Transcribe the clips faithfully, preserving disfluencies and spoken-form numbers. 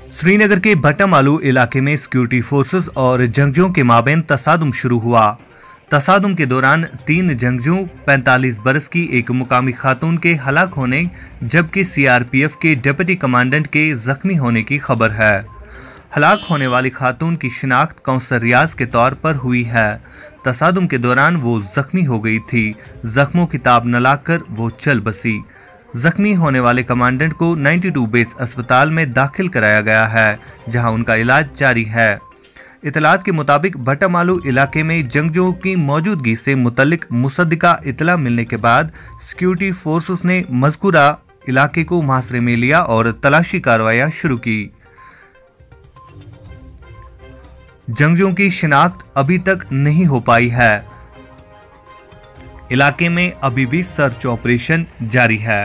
श्रीनगर के भट्टामालू इलाके में सिक्योरिटी फोर्सेस और जंगजुओं के माबैन तसादुम शुरू हुआ। तसादुम के दौरान तीन जंगजू पैंतालीस बरस की एक मुकामी खातून के हलाक होने जबकि सीआरपीएफ के डिप्टी कमांडेंट के जख्मी होने की खबर है। हलाक होने वाली खातून की शिनाख्त कौंसर रियाज के तौर पर हुई है। तसादुम के दौरान वो जख्मी हो गई थी। जख्मों की ताब न लाकर वो चल बसी। जख्मी होने वाले कमांडेंट को बानवे बेस अस्पताल में दाखिल कराया गया है, जहां उनका इलाज जारी है। इतलात के मुताबिक भट्टामालू इलाके में जंगजुओं की मौजूदगी से मुतल्लिक मुसद्दिका इतला मिलने के बाद सिक्योरिटी फोर्सेस ने मज़कूरा इलाके को मुहासरे में लिया और तलाशी कार्रवाइयां शुरू की। जंगजुओं की शिनाख्त अभी तक नहीं हो पाई है। इलाके में अभी भी सर्च ऑपरेशन जारी है।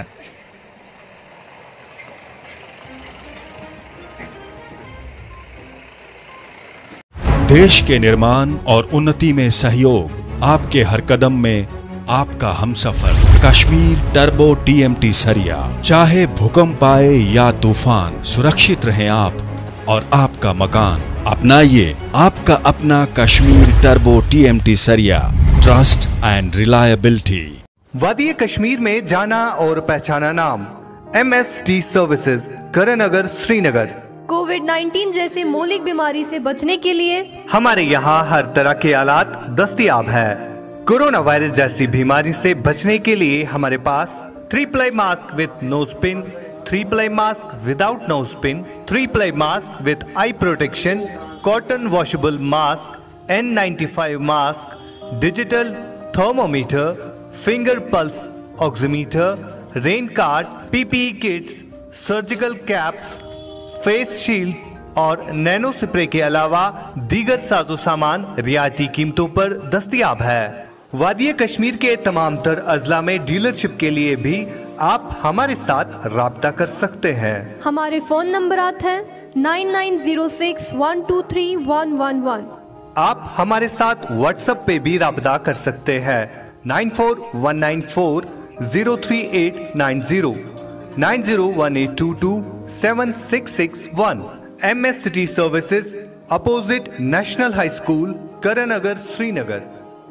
देश के निर्माण और उन्नति में सहयोग, आपके हर कदम में आपका हमसफर। कश्मीर टर्बो टीएमटी सरिया, चाहे भूकंप आए या तूफान, सुरक्षित रहें आप और आपका मकान। अपनाइए आपका अपना कश्मीर टर्बो टीएमटी सरिया, ट्रस्ट एंड रिलायबिलिटी। वादी कश्मीर में जाना और पहचाना नाम MST services, Karannagar, Srinagar. Covid nineteen जैसी मौलिक बीमारी से बचने के लिए हमारे यहाँ हर तरह के आलात दस्तयाब है। कोरोना वायरस जैसी बीमारी से बचने के लिए हमारे पास three ply mask with nose pin, three ply mask without nose pin, three ply mask with eye protection, cotton washable mask, N ninety five mask, digital thermometer, finger pulse oximeter, rain card, PPE kits, surgical caps, face shield और nano spray के अलावा दीगर साजो सामान रियायती कीमतों पर दस्तयाब है। वादी कश्मीर के तमाम तर अजला में डीलरशिप के लिए भी आप हमारे साथ राब्ता कर सकते हैं। हमारे फोन नंबरात हैं nine nine zero six one two three one one one. आप हमारे साथ व्हाट्सएप पे भी राब्ता कर सकते हैं nine four one nine four zero three eight nine zero, nine zero one eight two two seven six six one. M S city services, opposite national high school, Karannagar, Srinagar.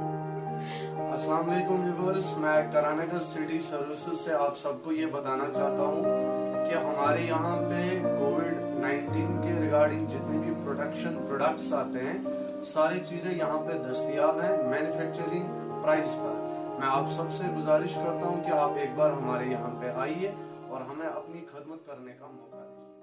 अस्सलाम वालेकुम व्यूअर्स, मैं करनगर सिटी सर्विसेज से आप सबको ये बताना चाहता हूँ कि हमारे यहाँ पे कोविड नाइन्टीन के रिगार्डिंग जितने भी प्रोटेक्शन प्रोडक्ट्स आते हैं, सारी चीजें यहाँ पे दस्तयाब हैं मैन्युफैक्चरिंग प्राइस पर। मैं आप सबसे गुजारिश करता हूँ कि आप एक बार हमारे यहाँ पे आइए और हमें अपनी खदमत करने का मौका दीजिए।